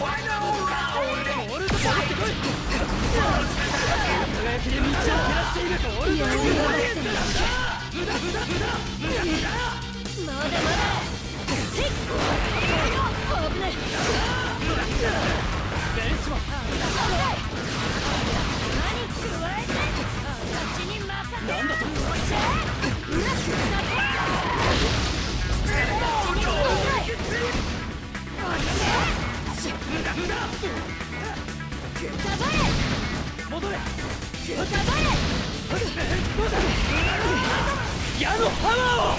オールド戻ってこい。輝きで道を照らしている。オールド無駄無駄無駄無駄無駄。まだまだ。危ない。ベンチも。何加えて。私に任せ。なんだと。戻れ。矢のハマーを。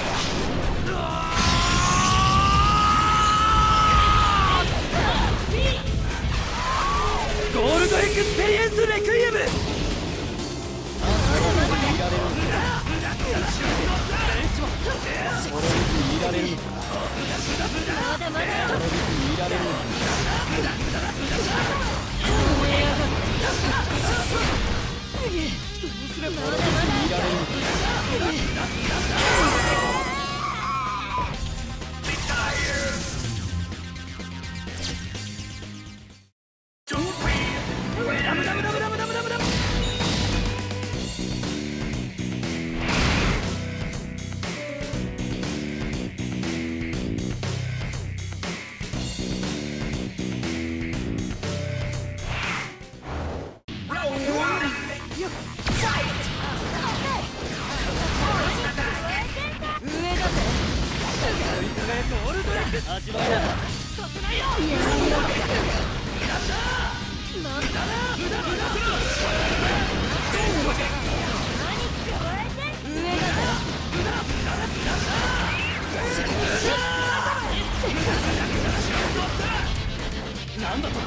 ゴールドエクスペリエンスレクイエム。なんだと。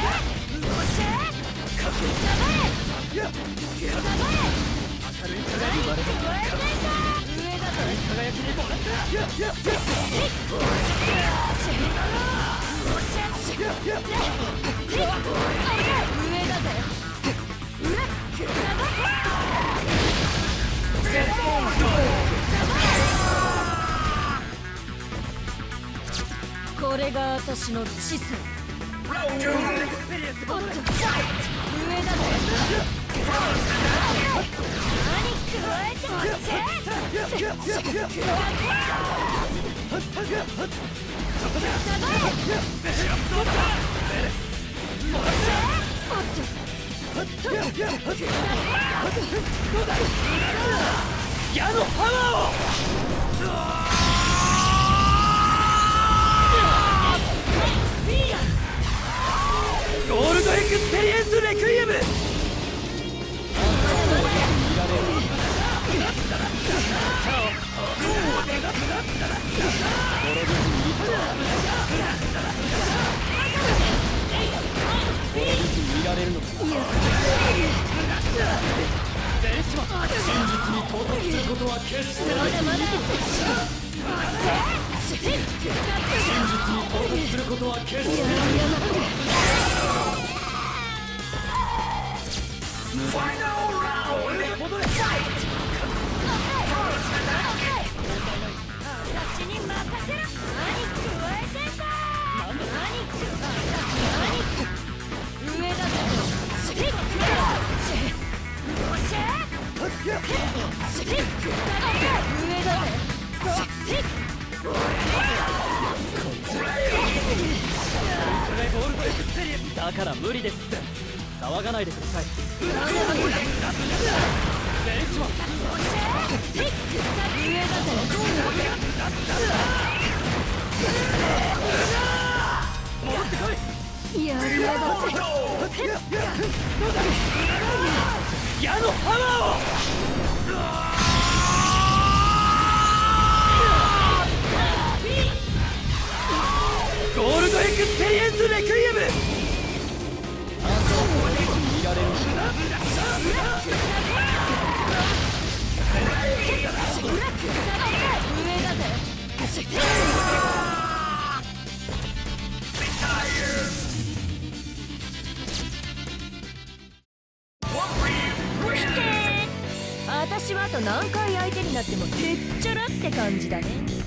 これが私の知性。おっと、上だぜ。何加えてもせ。 矢のハマーを。ゴールドエクスペリエンスレクイエム。見られるのか。真実に到達することは決してない。真実に到達することは決してない。ファイナルラウンド。戻れ。 私に任せろ。何加えてんだ。上だぜ。 だから無理ですって。騒がないでください。戻ってこい。 やりやがって。 矢のハマーを。ゴールドエクスペリエンスレクイエム。見られる。 私はあと何回相手になってもへっちゃらって感じだね。